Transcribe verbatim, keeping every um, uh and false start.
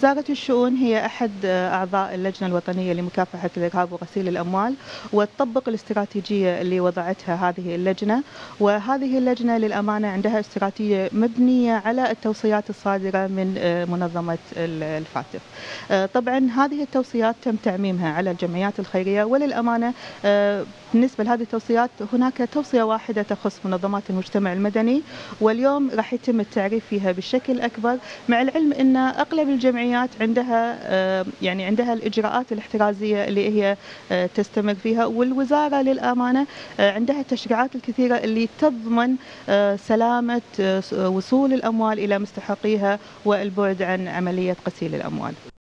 وزارة الشؤون هي أحد أعضاء اللجنة الوطنية لمكافحة الإرهاب وغسيل الأموال، وتطبق الاستراتيجية اللي وضعتها هذه اللجنة، وهذه اللجنة للأمانة عندها استراتيجية مبنية على التوصيات الصادرة من منظمة الفاتف. طبعا هذه التوصيات تم تعميمها على الجمعيات الخيرية، وللأمانة بالنسبة لهذه التوصيات هناك توصية واحدة تخص منظمات المجتمع المدني، واليوم راح يتم التعريف فيها بشكل أكبر، مع العلم أن أغلب الجمعيات عندها يعني عندها الإجراءات الاحترازية اللي هي تستمر فيها، والوزارة للأمانة عندها التشريعات الكثيرة اللي تضمن سلامة وصول الأموال إلى مستحقيها والبعد عن عملية غسيل الأموال.